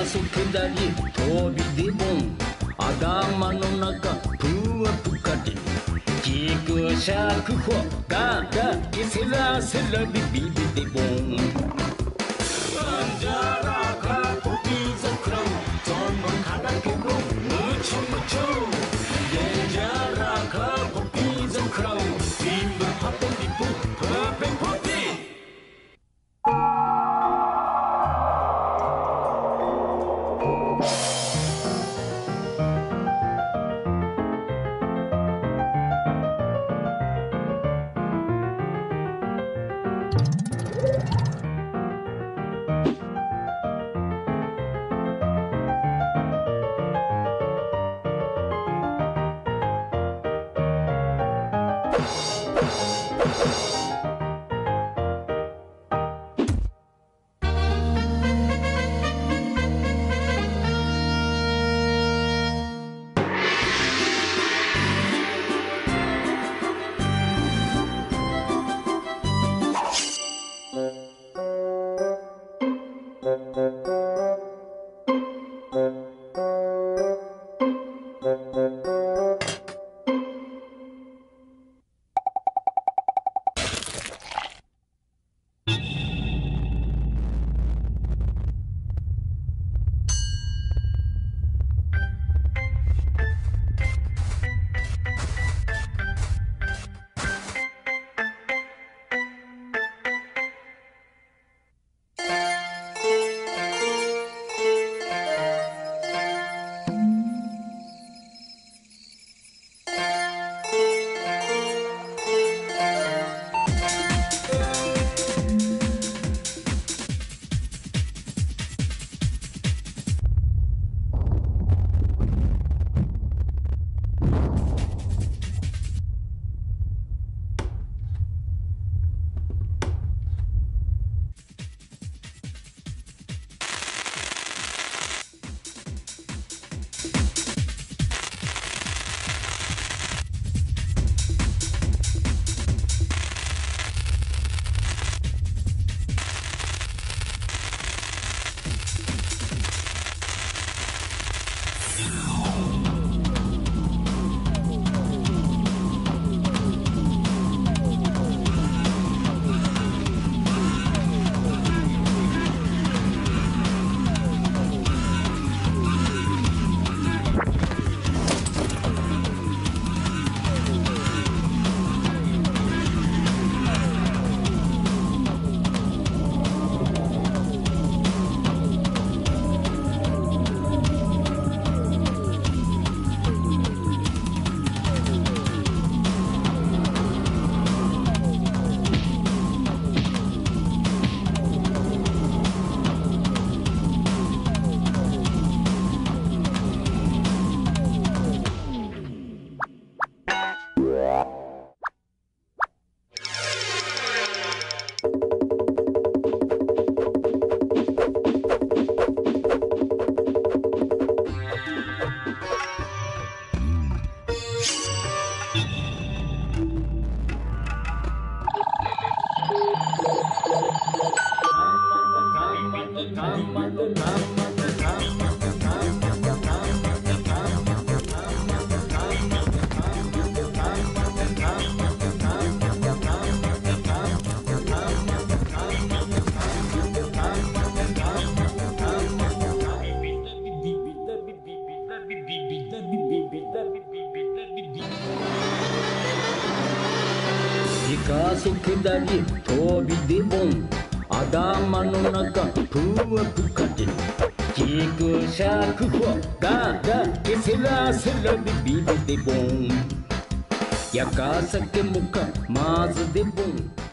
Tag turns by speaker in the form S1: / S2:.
S1: そ下り飛びでボン頭の中ふわふかでギクシャクホガガゲセラセラビビビでボンなんじゃらかポピーザクラウンそのからけろムチュムチュデンジャーラかポピーザクラウンビンブパペピプパペポピガソ下り飛びでボン頭の中ふわふかでギクシャクホガガゲセラセラビビビでボンやかさけもかまずでボン